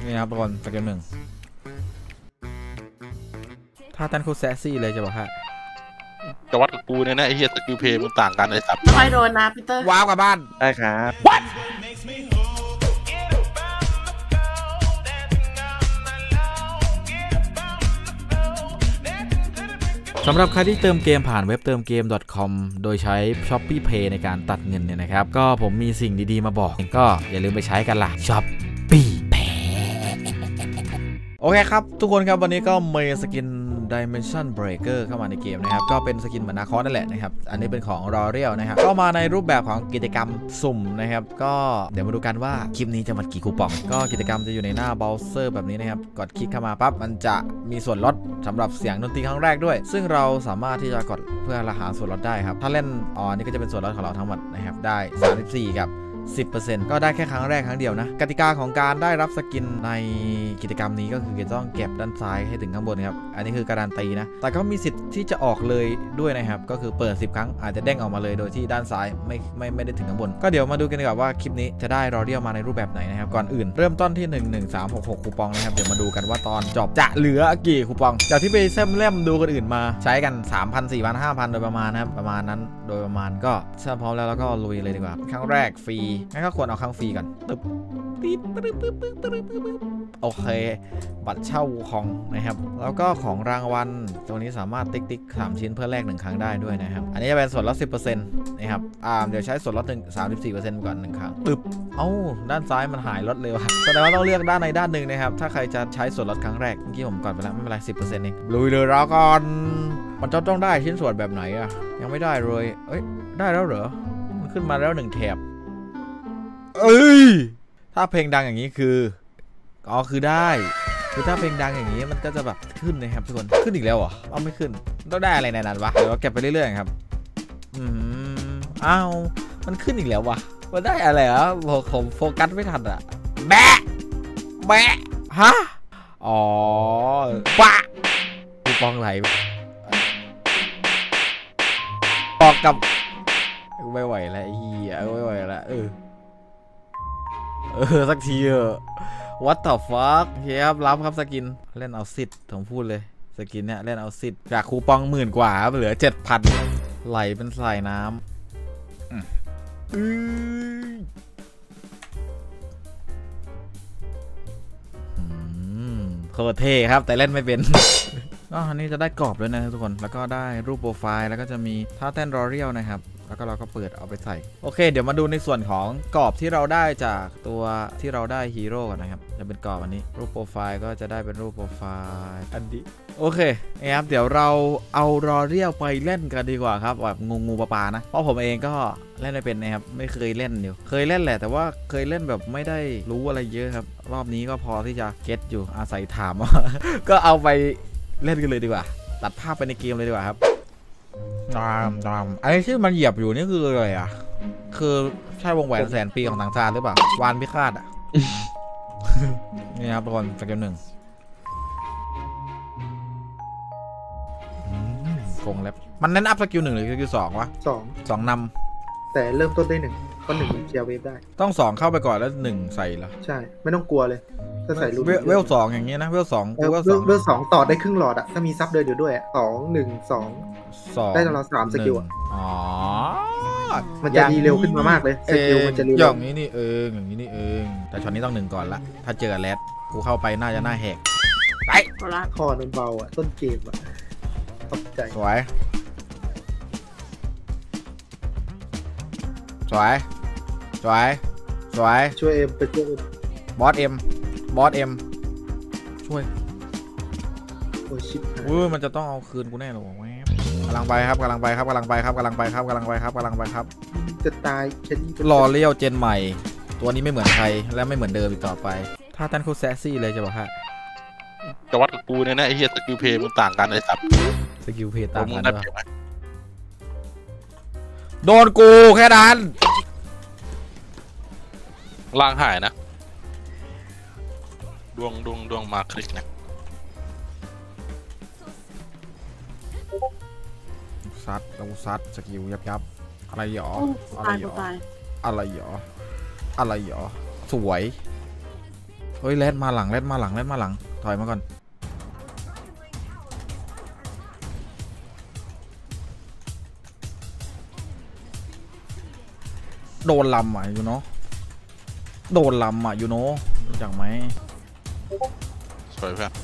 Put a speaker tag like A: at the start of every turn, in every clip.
A: นี่ครับทุกคนสเกมหนึ่งถ้าตันคูแซซี่เลยจะบอกฮะ
B: จะวัดกับกูเนี่ยนะไอ้เหี้ยสกิลเพย์มึงต่างกันไอ้สัตว์
C: ไม่ค่อยโดนนะพีเตอร์
A: ว้าวกับบ้าน
D: ได้ครับ
A: สำหรับใครที่เติมเกมผ่านเว็บเติมเกม .com โดยใช้ Shopee Pay ในการตัดเงินเนี่ยนะครับก็ผมมีสิ่งดีๆมาบอกก็อย่าลืมไปใช้กันล่ะ Shopee Pay โอเคครับทุกคนครับวันนี้ก็มีสกิน Dimension Breaker เข้ามาในเกมนะครับก็เป็นสกินเหมือนนาคอสนั่นแหละนะครับอันนี้เป็นของ L'Oreal นะครับก็มาในรูปแบบของกิจกรรมสุ่มนะครับก็เดี๋ยวมาดูกันว่าคลิปนี้จะมากี่คูปองก็กิจกรรมจะอยู่ในหน้าเบราว์เซอร์แบบนี้นะครับกดคลิกเข้ามาปั๊บมันจะมีส่วนลดสำหรับเสียงดนตรีครั้งแรกด้วยซึ่งเราสามารถที่จะกดเพื่อหาส่วนลดได้ครับถ้าเล่นนี่ก็จะเป็นส่วนลดของเราทั้งหมดนะครับได้34กับ10% ก็ได้แค่ครั้งแรกครั้งเดียวนะกติกาของการได้รับสกินในกิจกรรมนี้ก็คือจะต้องเก็บด้านซ้ายให้ถึงข้างบนครับอันนี้คือการันตีนะแต่ก็มีสิทธิ์ที่จะออกเลยด้วยนะครับก็คือเปิด10ครั้งอาจจะเด้งออกมาเลยโดยที่ด้านซ้ายไม่ได้ถึงข้างบนก็เดี๋ยวมาดูกันดีกว่าว่าคลิปนี้จะได้รอเรียลมาในรูปแบบไหนนะครับก่อนอื่นเริ่มต้นที่11366คูปองนะครับเดี๋ยวมาดูกันว่าตอนจบจะเหลือกี่คูปองจากที่ไปเล่มดูคนอื่นมาใช้กัน 3,000 4,000 5,000 โดยประมาณนะครับประมาณนั้นโดยประมาณก็ถ้าพร้อมแล้วก็ลุยเลยดีกว่าครั้งแรกฟรีงั้นก็ควรเอาครั้งฟรีก่อนตึ๊บโอเคบัตรเช่าของนะครับแล้วก็ของรางวัลตัวนี้สามารถติ๊ก3ชิ้นเพื่อแลก1ครั้งได้ด้วยนะครับอันนี้จะเป็นส่วนลด 10% นะครับเดี๋ยวใช้ส่วนลด34%ก่อน1ครั้งตึ๊บด้านซ้ายมันหายลดเร็วแสดงว่าต้องเลือกด้านในด้านหนึ่งนะครับถ้าใครจะใช้ส่วนลดครั้งแรกเมื่อกี้ผมกดไปแล้วไม่เป็นไร 10% เองลุยเลยแล้วก่อนมันจะต้องได้ชิ้นส่วนแบบไหนอะยังไม่ได้เลยได้แล้วเหรอมันขึ้นมาแล้ว1แถบถ้าเพลงดังอย่างนี้คือคือได้คือถ้าเพลงดังอย่างนี้มันก็จะแบบขึ้นนะครับทุกคนขึ้นอีกแล้วเหรอไม่ขึ้นต้องได้อะไรในนั้นวะเดี๋ยวเราเก็บไปเรื่อยๆครับมันขึ้นอีกแล้ววะมันได้อะไรอ่ะผมโฟกัสไม่ทันอ่ะแบะฮะปะคูปองไหลออกกับไม่ไหวแล้วเฮียไม่ไหวแล้วสักทีWhat the fuck โอเคครับรับครับสกินเล่นเอาสิทธิ์ผมพูดเลยสกินเนี่ยเล่นเอาสิทธิ์จากคูปอง10,000 กว่าเหลือ 7,000 ไหลเป็นสายน้ำโคตรเท่ครับแต่เล่นไม่เป็นก็อันนี้จะได้กรอบด้วยนะทุกคนแล้วก็ได้รูปโปรไฟล์แล้วก็จะมีท่าเต้นรอเรียลนะครับแล้วก็เราก็เปิดเอาไปใส่โอเคเดี๋ยวมาดูในส่วนของกรอบที่เราได้จากตัวที่เราได้ฮีโร่ก่อนนะครับจะเป็นกรอบอันนี้รูปโปรไฟล์ก็จะได้เป็นรูปโปรไฟล์อันนี้โอเคนะครับเดี๋ยวเราเอารอเรียลไปเล่นกันดีกว่าครับแบบงูปลานะเพราะผมเองก็เล่นไม่เป็นนะครับไม่เคยเล่นอยู่เคยเล่นแหละแต่ว่าเคยเล่นแบบไม่ได้รู้อะไรเยอะครับรอบนี้ก็พอที่จะเก็ตอยู่อาศัยถาม ก็เอาไปเล่นกันเลยดีกว่าตัดภาพไปในเกมเลยดีกว่าครับไอ้ที่มันเหยียบอยู่นี่คืออะไรอ่ะคือใช่วงแหวนแสนปีของต่างชาติหรือเปล่าวานพิฆาตอ่ะ นี่ครับทุกคนสเกมหนึ่งคงแล้วมันเน้นอัพสกิล1หรือสกิล2วะ2นำ
E: แต่เริ่มต้นได้1ก็1มันเคลียร์เวฟได้
A: ต้อง2เข้าไปก่อนแล้ว1ใส่เหรอ
E: ใช่ไม่ต้องกลัวเลยถ้าใส่รูป
A: เวล2อย่างเงี้ยนะเวล2
E: เวล2ต่อได้ครึ่งหลอดอะถ้ามีซับเดินอยู่ด้วย2 1 2ได้ตลอด3สกิลอะมันจะดีเร็วขึ้นมามากเลยสกิลมันจะเร็ว
A: อย่างนี้นี่แต่ช็อตนี้ต้อง1ก่อนละถ้าเจอแรดกูเข้าไปน่าจะหน้าแหกไป
E: คอมันเบาอะต้นเกมอะตกใจ
A: สวยช่
E: วยเอ็มไปช่วย
A: บอสเอ็มช่วย
E: โอ้ชิบ
A: มันจะต้องเอาคืนกูแน่หรอแม่กำลังไปครับ
E: จะตาย
A: รอเลี้ยวเจนใหม่ตัวนี้ไม่เหมือนใครและไม่เหมือนเดิมอีกต่อไปถ้าตันคูแซซี่เลยจะบอกฮะ
B: จะวัดกับกูเนี่ยนะไอ้เหี้ยสกิลเพย์มึงต่างกันไอ้สัตว์
A: สกิลเพย์ต่างกันโดนกูแค่นั้น
B: ล่างหายนะดวงมาคลิกนะ
A: ซัดสกิลยับอะไรหรอสวยเฮ้ยแรดมาหลังถอยมาก่อนโดนลำอ่ะอยู่เนาะรู้จักไหม
B: สวยเพื่อน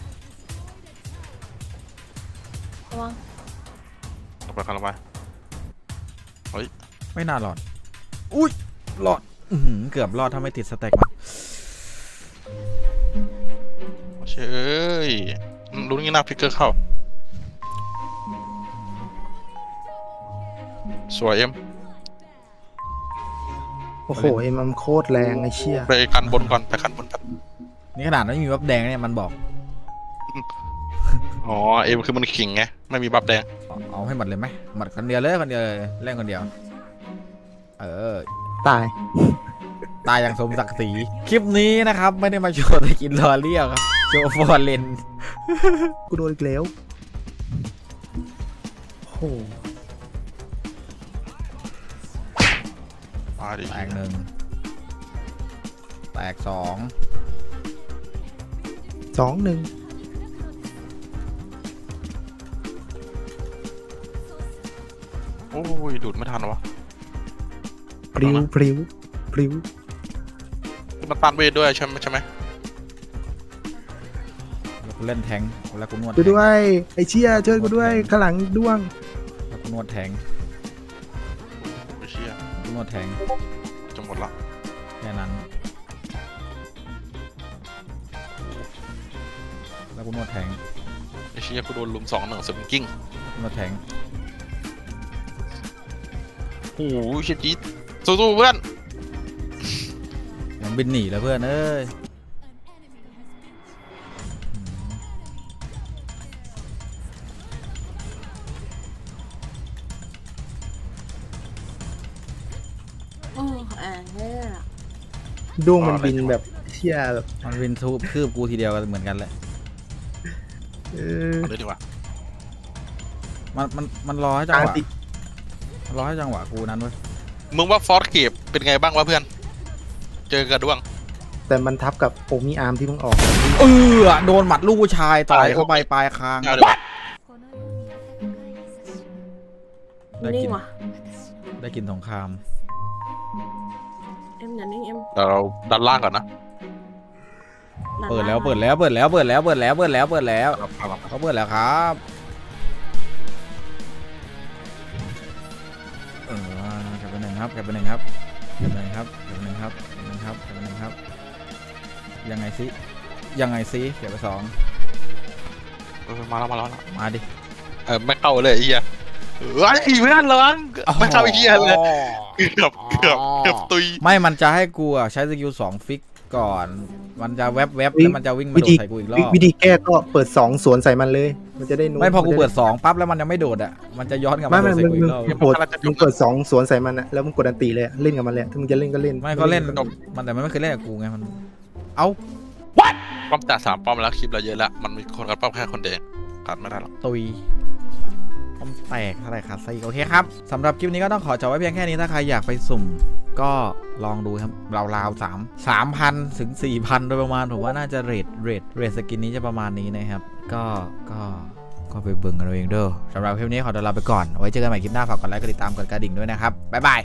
C: ระวัง
B: ลงไปเฮ้ย
A: ไม่น่ารอดอุ้ยรอดเกือบรอดถ้าไม่ติดสแต็กมา
B: เชยรู้งี้หน้าพิกเกอร์เข้าสวยเอ็ม
E: โอ้โหเอ็มมันโคตรแรงไอ้เชี่ย
B: ไปกันบนก่อน
A: นี่ขนาดไม่มีบัฟแดงเนี่ยมันบอก
B: อ๋อเอ็มคือมันขิงไงไม่มีบัฟแดง
A: เอาให้หมดเลยไหมหมดคนเดียวเลยเล่นคนเดียว
E: ตาย
A: อย่างสมศักดิ์ศรีคลิปนี้นะครับไม่ได้มาโชว์ตะกินลอเรียครับโชว์ฟอร์เรน
E: กูโดนอีกแล้วโอ้
A: แตก1แตก2
E: 2-1
B: โอ้ยดูดไม่ทันวะ
E: พริ้ว
B: มันตันเวทด้วยใช่ไหม
A: กูเล่นแทงแล้วกูนวด
E: ด้วยไอ้เชี่ยช่วยกูด้วยข้างหลังด้วง
A: แล้วกูนวดแทง
B: ไอ้เชี่ย
A: กูนวดแทง
B: จะหมดละ
A: แค่นั้นแล้วกูนวดแทง
B: ไอ้เชี่ยกูโดนลุม2-1สวิงกิ้ง
A: นวดแทง
B: โอ้โหเชี่ยจี๊ดสู้ๆเพื่อน
A: มันบินหนีแล้วเพื่อนเอ้ย
E: ด้วงมันบินแบบเชี่ยแบบ
A: มันบินทุบคืบกูทีเดียวกันเหมือนกันเลย
B: เลยดีกว่า
A: มันรอให้จังหวะกูนั้นเว้ย
B: มึงว่าฟอร์สเก็บเป็นไงบ้างวะเพื่อนเจอกระด้วง
E: แต่มันทับกับโอมิอาร์มที่มึงออก
A: โดนหมัดลูกผู้ชายต่อยเข้าไปปลายคางได้กินสงคราม
C: เอ็มอย่านิ่งเอ็ม
B: เราดันล่างก่อนนะ
A: เปิดแล้วเขาเปิดแล้วครับแกเป็นหนึ่งครับยังไงซิเก็บไป2
B: มาแล้ว
A: มาดิ
B: ไม่เข้าเลยไอ้เหี้ยอีไม่ทันเลยไม่เข้าไอ้เหี้ยเลยเกือบตุย
A: ไม่มันจะให้กูใช้สกิล2ฟิกก่อนมันจะแวบแล้วมันจะวิ่งมาโดดใส่กูอีกรอบ
E: วิธีแก้ก็เปิด2สวนใส่มันเลยมันจะได้
A: ไม่พอกูเปิด2ปั๊บแล้วมันยังไม่โดดมันจะย้อนกลับมาใส่กูอีกรอบ
E: มึงเปิด2สวนใส่มันแล้วมึงกดอันตีเลยเล่นกับมันเลยถ้ามึงจะเล่นก็เล่น
A: ไม่ก็เล่นมันแต่มันไม่เคยเล่นกับกูไงมัน
B: ป้อมจ่า3ป้อมแล้วคลิปเราเยอะแล้วมันมีคนกันป้อมแค่คนเดียวกัดไม่ได้หรอก
A: ตุยป้อมแตกอะไรขาดไส้โอเคครับสำหรับคลิปนี้ก็ต้องขอจบไว้เพียงแค่นี้ถ้าใครอยากไปสุ่มก็ลองดูครับราวๆ3,000 ถึง 4,000 โดยประมาณผมว่าน่าจะเรทสกินนี้จะประมาณนี้นะครับก็ไปเบิ่งกันเองเด้อสำหรับคลิปนี้ขอตัวลาไปก่อนไว้เจอกันใหม่คลิปหน้าฝากกดไลค์กดติดตามกดกระดิ่งด้วยนะครับบ๊ายบาย